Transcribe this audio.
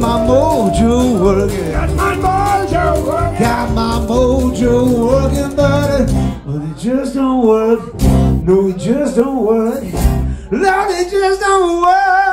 my mojo working. Got my mojo working. Got my mojo working, but it just don't work. No, it just don't work. Lord, it just don't work.